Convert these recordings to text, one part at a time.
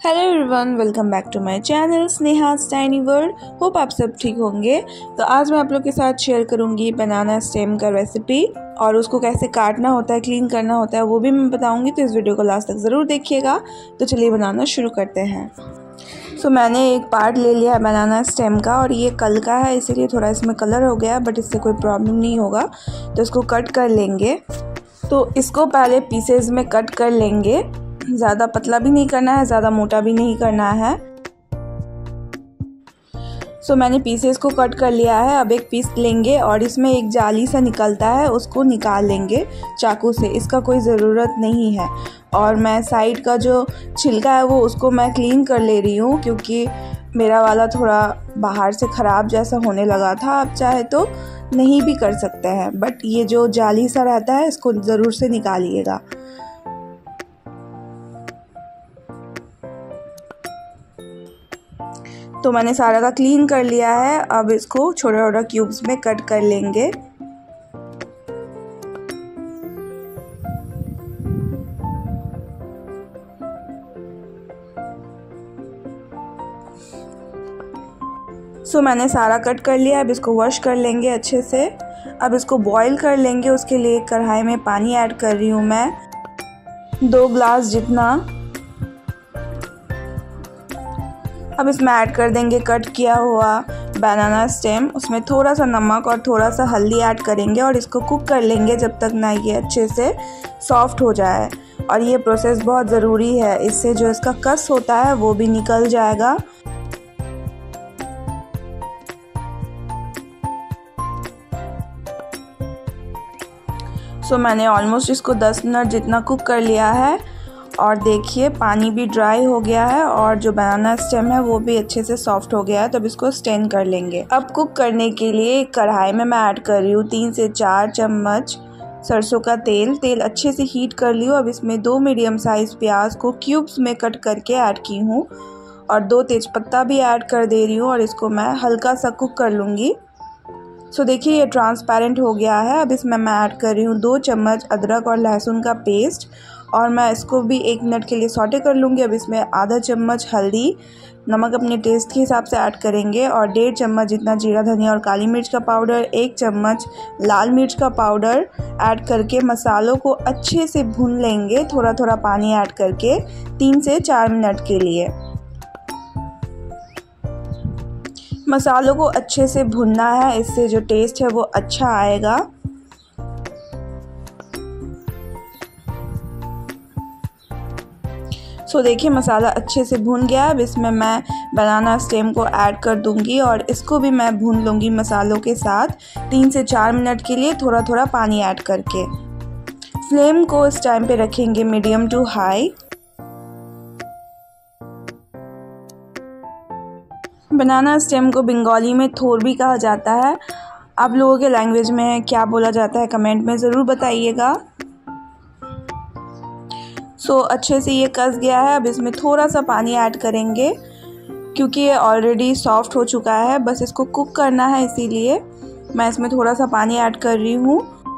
Hello everyone, welcome back to my channel Sneha's tiny world. Hope आप सब ठीक होंगे। तो आज मैं आप लोग के साथ शेयर करूंगी बनाना स्टेम का रेसिपी और उसको कैसे काटना होता है, क्लीन करना होता है, वो भी मैं बताऊंगी। तो इस वीडियो को लास्ट तक ज़रूर देखिएगा। तो चलिए बनाना शुरू करते हैं। मैंने एक पार्ट ले लिया है बनाना स्टेम का और ये कल का है, इसीलिए थोड़ा इसमें कलर हो गया, बट इससे कोई प्रॉब्लम नहीं होगा। तो इसको कट कर लेंगे। तो इसको पहले पीसेज में कट कर लेंगे। ज़्यादा पतला भी नहीं करना है, ज़्यादा मोटा भी नहीं करना है। मैंने पीसेस को कट कर लिया है। अब एक पीस लेंगे और इसमें एक जाली सा निकलता है, उसको निकाल लेंगे चाकू से। इसका कोई ज़रूरत नहीं है। और मैं साइड का जो छिलका है वो उसको मैं क्लीन कर ले रही हूँ, क्योंकि मेरा वाला थोड़ा बाहर से ख़राब जैसा होने लगा था। आप चाहे तो नहीं भी कर सकते हैं, बट ये जो जाली सा रहता है इसको ज़रूर से निकालिएगा। तो मैंने सारा का क्लीन कर लिया है। अब इसको छोटा छोटा क्यूब्स में कट कर लेंगे। मैंने सारा कट कर लिया। अब इसको वॉश कर लेंगे अच्छे से। अब इसको बॉईल कर लेंगे। उसके लिए एक कढ़ाई में पानी ऐड कर रही हूँ मैं, 2 ग्लास जितना। अब इसमें ऐड कर देंगे कट किया हुआ बनाना स्टेम। उसमें थोड़ा सा नमक और थोड़ा सा हल्दी ऐड करेंगे और इसको कुक कर लेंगे जब तक ना ये अच्छे से सॉफ्ट हो जाए। और ये प्रोसेस बहुत ज़रूरी है, इससे जो इसका कस होता है वो भी निकल जाएगा। मैंने ऑलमोस्ट इसको 10 मिनट जितना कुक कर लिया है और देखिए पानी भी ड्राई हो गया है और जो बनाना स्टेम है वो भी अच्छे से सॉफ्ट हो गया है। तो अब इसको स्टेन कर लेंगे। अब कुक करने के लिए कढ़ाई में मैं ऐड कर रही हूँ 3 से 4 चम्मच सरसों का तेल। तेल अच्छे से हीट कर लियो। अब इसमें 2 मीडियम साइज़ प्याज को क्यूब्स में कट करके ऐड की हूँ और 2 तेज़पत्ता भी ऐड कर दे रही हूँ और इसको मैं हल्का सा कुक कर लूँगी। देखिए ये ट्रांसपेरेंट हो गया है। अब इसमें मैं ऐड कर रही हूँ 2 चम्मच अदरक और लहसुन का पेस्ट और मैं इसको भी 1 मिनट के लिए सौटे कर लूँगी। अब इसमें आधा चम्मच हल्दी, नमक अपने टेस्ट के हिसाब से ऐड करेंगे और 1.5 चम्मच जितना जीरा धनिया और काली मिर्च का पाउडर, 1 चम्मच लाल मिर्च का पाउडर ऐड करके मसालों को अच्छे से भून लेंगे, थोड़ा थोड़ा पानी ऐड करके 3 से 4 मिनट के लिए। मसालों को अच्छे से भुनना है, इससे जो टेस्ट है वो अच्छा आएगा। देखिए मसाला अच्छे से भुन गया। अब इसमें मैं बनाना स्टेम को ऐड कर दूंगी और इसको भी मैं भून लूँगी मसालों के साथ 3 से 4 मिनट के लिए, थोड़ा थोड़ा पानी ऐड करके। फ्लेम को इस टाइम पे रखेंगे medium to high. Banana stem को बंगाली में थोर भी कहा जाता है। आप लोगों के लैंग्वेज में क्या बोला जाता है कमेंट में ज़रूर बताइएगा। अच्छे से ये कस गया है। अब इसमें थोड़ा सा पानी ऐड करेंगे क्योंकि ये ऑलरेडी सॉफ्ट हो चुका है, बस इसको कुक करना है, इसीलिए मैं इसमें थोड़ा सा पानी ऐड कर रही हूँ।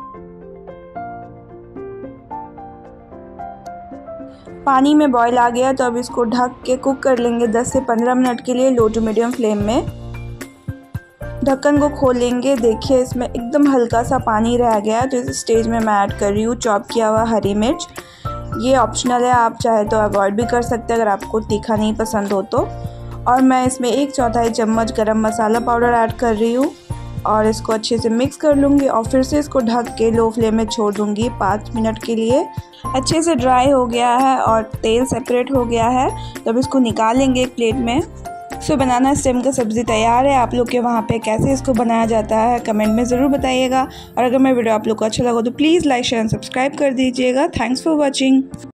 पानी में बॉईल आ गया तो अब इसको ढक के कुक कर लेंगे 10 से 15 मिनट के लिए, लो टू मीडियम फ्लेम में। ढक्कन को खोलेंगे। देखिए इसमें एकदम हल्का सा पानी रह गया है। तो इस स्टेज में मैं ऐड कर रही हूँ चॉप किया हुआ हरी मिर्च। ये ऑप्शनल है, आप चाहे तो अवॉइड भी कर सकते हैं अगर आपको तीखा नहीं पसंद हो तो। और मैं इसमें 1/4 चम्मच गरम मसाला पाउडर ऐड कर रही हूँ और इसको अच्छे से मिक्स कर लूँगी और फिर से इसको ढक के लो फ्लेम में छोड़ दूँगी 5 मिनट के लिए। अच्छे से ड्राई हो गया है और तेल सेपरेट हो गया है। तो अब इसको निकालेंगे एक प्लेट में। बनाना स्टेम का सब्ज़ी तैयार है। आप लोग के वहाँ पे कैसे इसको बनाया जाता है कमेंट में ज़रूर बताइएगा। और अगर मेरा वीडियो आप लोग को अच्छा लगा तो please like share and subscribe कर दीजिएगा। Thanks for watching.